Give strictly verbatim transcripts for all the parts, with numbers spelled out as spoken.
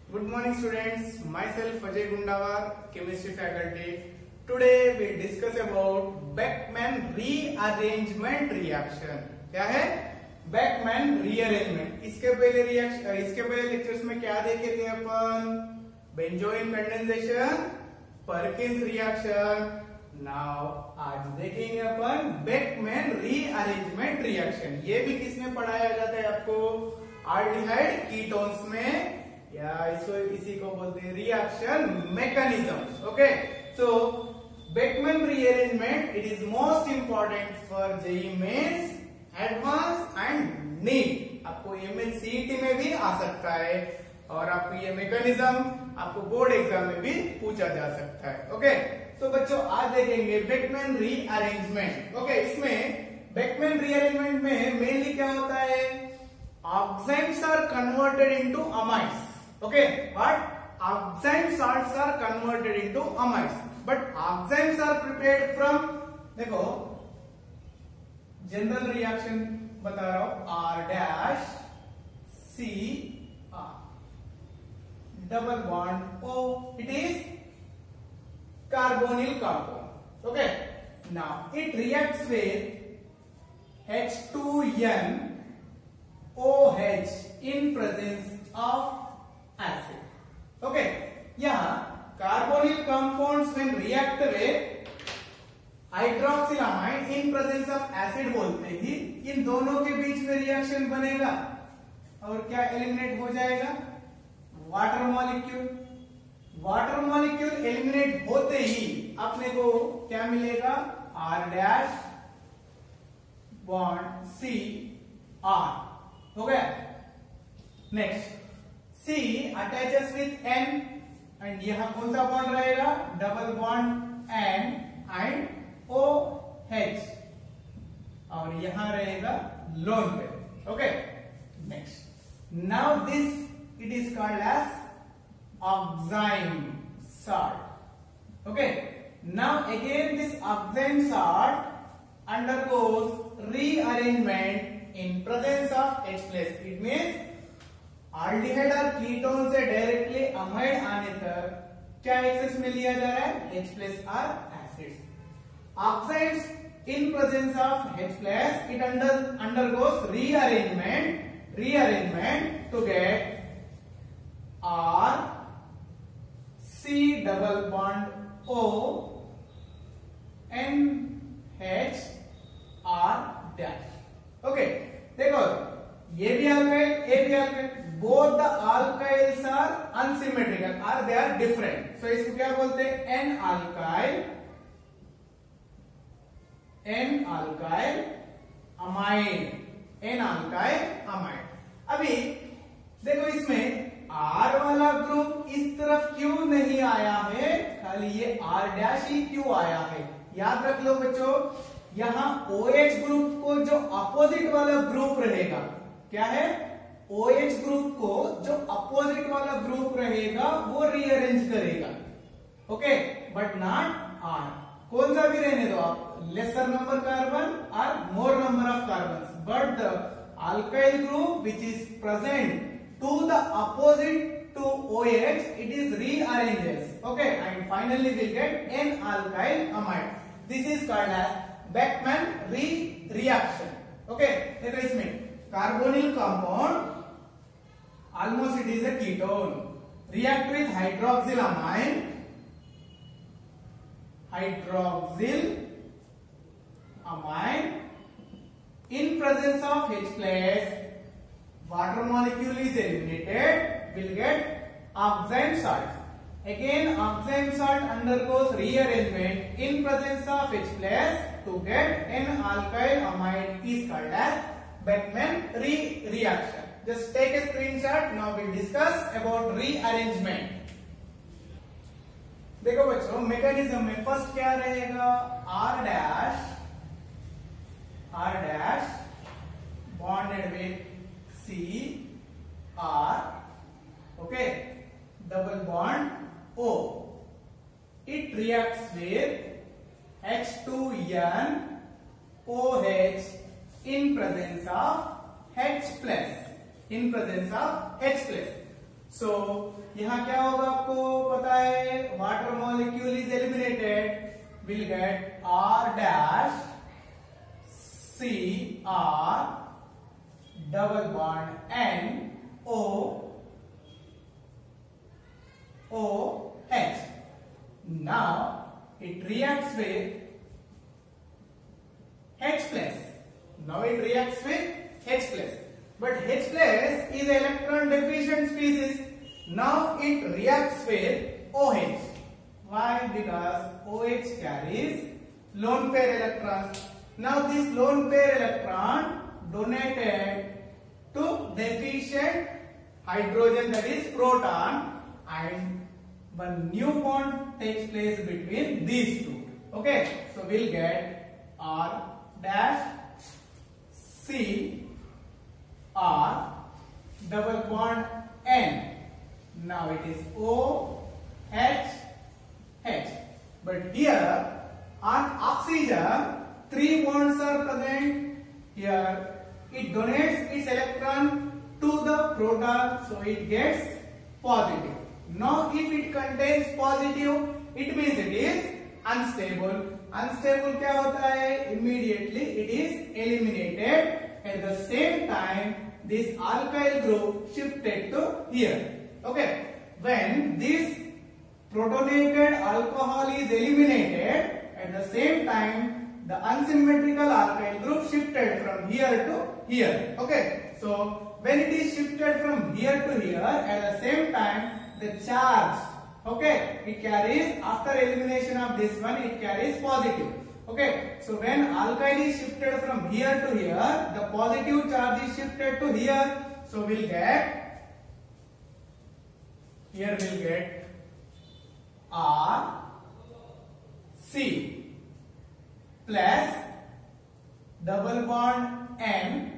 Good morning students, myself Ajay Gundawar, chemistry faculty. Today we discuss about Beckmann rearrangement reaction. क्या है Beckmann rearrangement? इसके पहले reaction इसके पहले लेक्चर्स में क्या देखे थे अपन? Benzoin condensation, Perkins reaction. Now आज देखेंगे अपन Beckmann rearrangement reaction. ये भी किसमें पढ़ाया जाता है आपको? आल्डिहाइड कीटोन्स में, या इसको इसी को बोलते हैं reaction mechanisms. Okay, so Beckmann rearrangement it is most important for J E E Mains, Advanced and NEET. आपको M H C E T में भी आ सकता है और आपको ये मैकेनिज्म आपको बोर्ड एग्जाम में भी पूछा जा सकता है. ओके, तो बच्चों आज देखेंगे Beckmann rearrangement. ओके, इसमें Beckmann rearrangement में मेनली क्या होता है? Oxides are converted into amides. Okay, but oxide salts are converted into amides. But oxides are prepared from, देखो जनरल रिएक्शन बता रहा हूं, R dash C R double bond O. It is carbonyl compound. Okay, now it reacts with H two N O H in presence of acid. Okay, यहाँ carbonyl compounds when react with hydroxylamide in presence of acid बोलते ही इन दोनों के बीच में reaction बनेगा और क्या eliminate हो जाएगा? Water molecule. Water molecule eliminate होते ही अपने को क्या मिलेगा? R dash bond C R. हो गया. Next C attaches with N and यहां कौन सा बॉन्ड रहेगा? डबल बॉन्ड N एंड O H और यहां रहेगा lone pair. Okay, next now this it is called as oxide salt. Okay, now again this oxide salt undergoes rearrangement in presence of H plus. It means aldehyde और ketone से directly amide आने तक क्या access में लिया जा रहा है? H plus और acids. Oxides in presence of H plus it under undergoes rearrangement rearrangement to get R C double bond O N H R dash. ओके, देखो ये भी अल्काइल, ये भी alkyl. Both the alkyls are unsymmetrical are they are different. So इसको क्या बोलते हैं? N alkyl N alkyl amide. N alkyl amide. अभी देखो इसमें आर वाला ग्रुप इस तरफ क्यों नहीं आया है? खाली ये आर डैश ही क्यों आया है? याद रख लो बच्चों, यहां OH ग्रुप को जो अपोजिट वाला ग्रुप रहेगा, क्या है? OH ग्रुप को जो अपोजिट वाला ग्रुप रहेगा वो रीअरेंज करेगा. Okay, but not R. कौन सा भी रहने दो आप, लेसर नंबर कार्बन और more number of carbon, but the alkyl group which is present to the opposite to OH it is rearranges. Okay, and finally we'll get N alkyl amide. This is called as Beckmann re reaction. Okay, देखो इसमें carbonyl compound almost it is a ketone react with hydroxylamine hydroxyl amine in presence of H plus. Water molecule is eliminated, will get oxide salt. Again oxide salt undergoes rearrangement in presence of H plus to get an alkyl amide is called as Beckmann re reaction. Just take a screenshot. Now we discuss about rearrangement. देखो बच्चों mechanism में first क्या रहेगा? R dash R dash bonded with C R. Okay, double bond O. It reacts with H two N O H in presence of H plus. In presence of H plus. So यहाँ क्या होगा आपको पता है, water molecule is eliminated, will get R dash C R double bond N O O H. Now it reacts with H plus. Now it reacts with H plus. But H plus is electron deficient species. Now it reacts with OH. Why? Because OH carries lone pair electrons. Now this lone pair electron donated to deficient hydrogen, that is proton, and one new bond takes place between these two. Okay, so we'll get R dash C R double bond N. Now it is O H H. But here on oxygen three bonds are present. Here it donates its electron to the proton, so it gets positive. Now if it contains positive, it means it is unstable. Unstable क्या होता है? Immediately it is eliminated. At the same time, this alkyl group shifted to here. Okay. When this protonated alcohol is eliminated, at the same time the unsymmetrical alkyl group shifted from here to here. Okay. So when it is shifted from here to here, at the same time the charge, okay, it carries, after elimination of this one, it carries positive. Okay, so when alkyl is shifted from here to here, the positive charge is shifted to here, so we'll get, here we'll get R C plus double bond N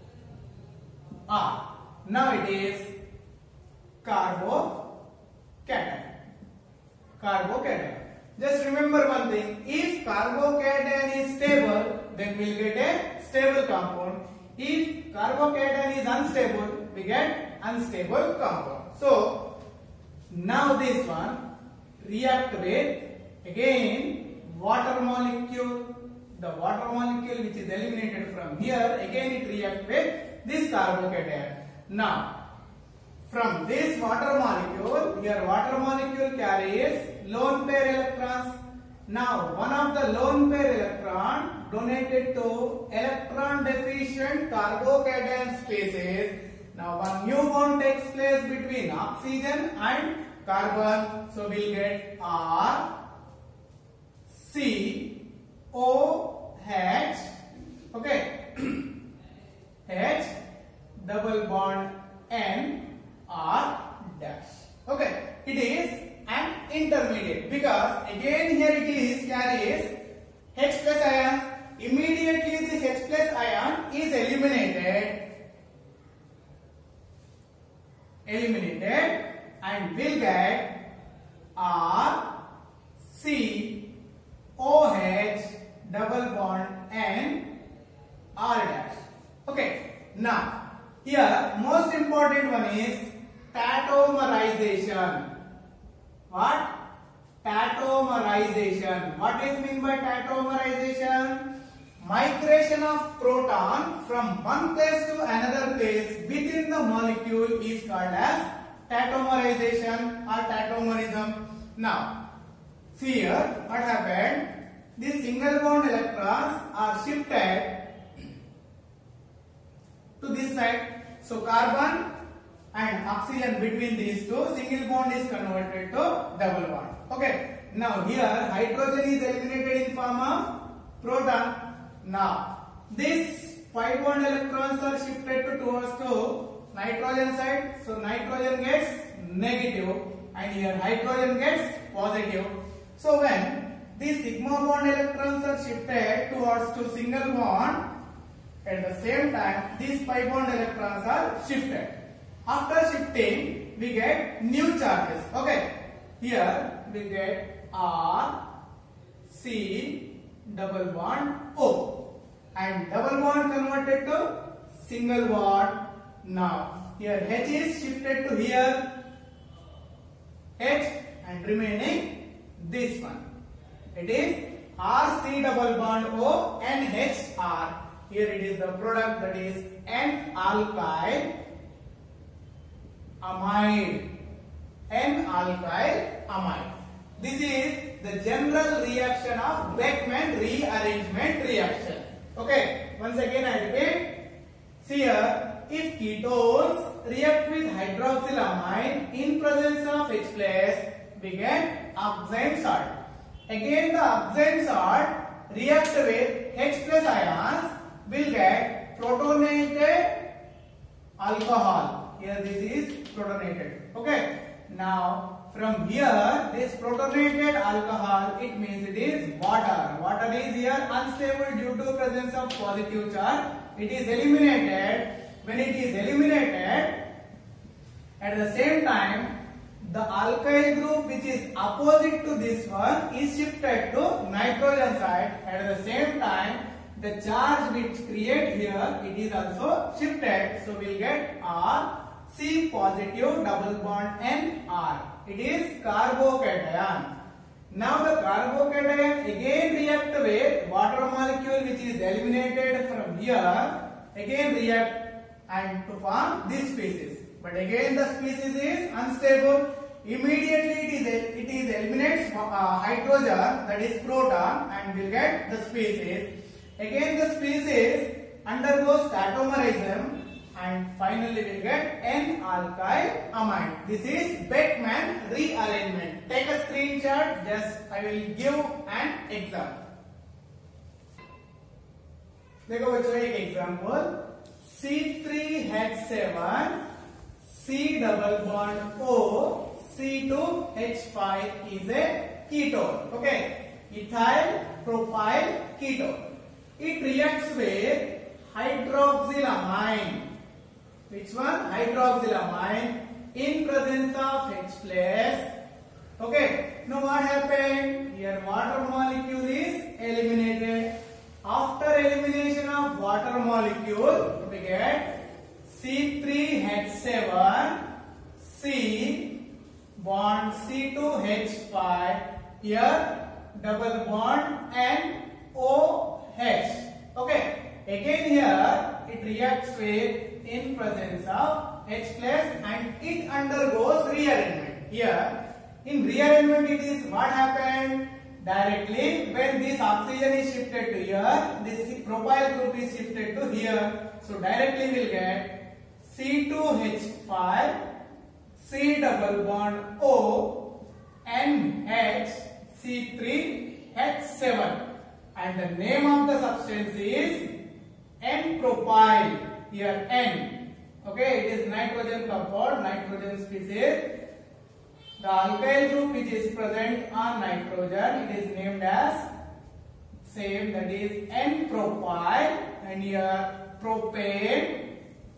R. Now it is carbo cation. Carbocation. Just remember one thing. If carbocation is stable, then we'll get a stable compound. If carbocation is unstable, we get unstable compound. So now this one react with again water molecule. The water molecule which is eliminated from here, again it react with this carbocation. Now from this water molecule, here water molecule carries lone pair electrons. Now one of the lone pair electron donated to electron deficient carbocation species. Now one new bond takes place between oxygen and carbon. So we'll get R C O H, okay, H double bond N R dash. Okay, it is an intermediate because again here it is carries H plus ion. Immediately this H plus ion is eliminated, eliminated, and will get R C O H double bond N R dash. Okay, now here most important one is tautomerization. What? Tautomerization. What is mean by tautomerization? Migration of proton from one place to another place within the molecule is called as tautomerization or tautomerism. Now, see here what happened. These single bond electrons are shifted to this side. So carbon and oxygen between these two, single bond is converted to double bond. Okay. Now here hydrogen is eliminated in form of proton. Now these pi bond electrons are shifted to towards to nitrogen side. So nitrogen gets negative and here hydrogen gets positive. So when these sigma bond electrons are shifted towards to single bond, at the same time these pi bond electrons are shifted. After shifting we get new charges. Okay, here we get R C double bond O and double bond converted to single bond. Now here H is shifted to here H and remaining this one. It is R C double bond O N H R. Here it is the product, that is N alkyl amide. N alkyl amide. This is the general reaction of Beckmann rearrangement reaction. Okay, once again I repeat. See here, if ketones react with hydroxylamine in presence of H plus, we get oxime salt. Again the oxime salt react with H plus ions, will get protonated alcohol. Here this is protonated. Okay. Now from here, this protonated alcohol, it means it is water. Water is here unstable due to presence of positive charge. It is eliminated. When it is eliminated, at the same time, the alkyl group which is opposite to this one is shifted to nitrogen side. At the same time, the charge which create here, it is also shifted. So we will get R C positive double bond N R. It is carbocation. Now the carbocation again react with water molecule which is eliminated from here. Again react and to form this species. But again the species is unstable. Immediately it is it is eliminates uh, hydrogen, that is proton, and will get the species. Again the species undergoes tautomerism and finally we will get N alkyl amide. This is Beckmann rearrangement. Take a screenshot. Just I will give an example. देखो बच्चों एक example C three H seven C double bond O C two H five is a ketone. Okay, ethyl propyl ketone. It reacts with hydroxylamine. Which one? Hydroxylamine in presence of H plus. Okay. Now what happened? Here water molecule is eliminated. After elimination of water molecule, we get C three H seven C bond C two H five. Here double bond N O H. Okay. Again here it reacts with in presence of H plus and it undergoes rearrangement. Here in rearrangement it is what happened? Directly when this oxygen is shifted to here, this propyl group is shifted to here. So directly we will get C two H five C double bond O N H C three H seven, and the name of the substance is N propyl. Here N. Okay, it is nitrogen compound, nitrogen species. The alkyl group which is present on nitrogen, it is named as same, that is N propyl, and here propane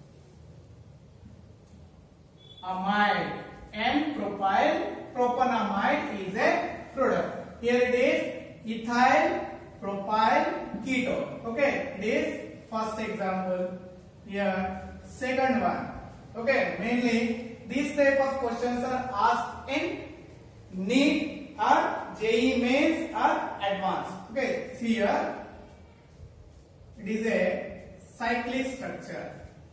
amide. N propyl propanamide is a product. Here it is ethyl propyl ketone. Okay, it is first example. Here second one. Okay, mainly these type of questions are asked in NEET or J E E Mains or advanced. Okay, see here it is a cyclic structure.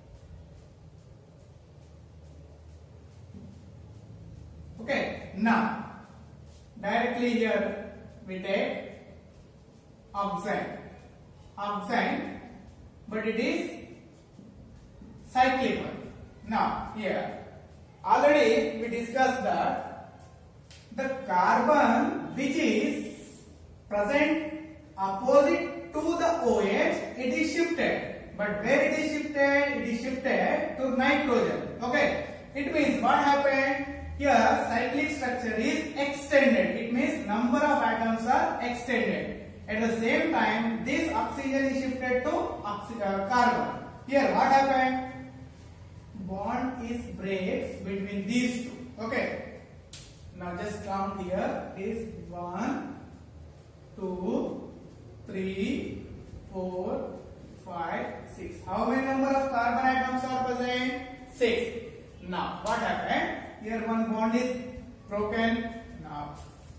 Okay, now directly here we take oxide, oxide, but it is cyclic one. Now here already we discussed that the carbon which is present opposite to the O H, it is shifted. But where it is shifted? It is shifted to nitrogen. Okay, it means what happened? Here cyclic structure is extended. It means number of atoms are extended. At the same time, this oxygen is shifted to oxy uh, carbon. Here what happened? Bond is breaks between these two. Okay. Now just count here. Is one, two, three, four, five, six. How many number of carbon atoms are present? Six. Now what happened? Here one bond is broken. Now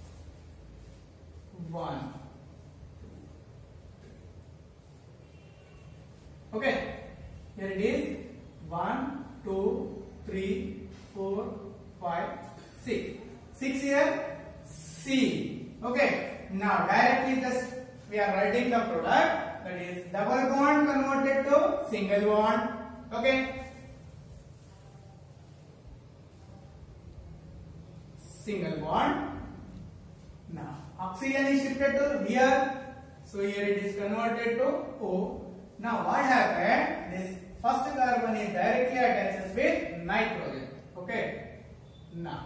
one. Okay, here it is. One, two, three, four, five, six. Six here. C. Okay. Now directly just we are writing the product, that is double bond converted to single bond. Okay. Single bond. Now oxygen is shifted to here, so here it is converted to O. Now what happened? This first carbon is directly attaches with nitrogen. Okay. Now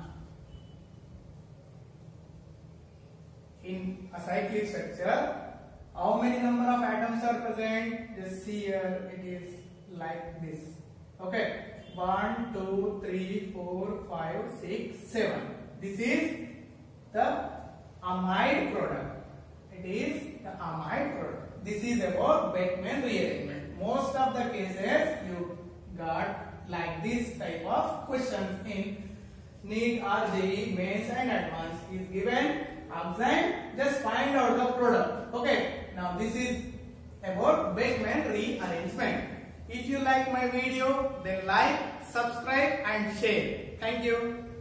in a cyclic structure, how many number of atoms are present? Just see here, it is like this. Okay. One, two, three, four, five, six, seven. This is the amide product. It is the amide product. This is about Beckmann rearrangement. Most of the cases you got like this type of questions in NEET or J E E, Mains and Advanced is given. Exam, just find out the product. Okay. Now this is about Beckmann rearrangement. If you like my video, then like, subscribe and share. Thank you.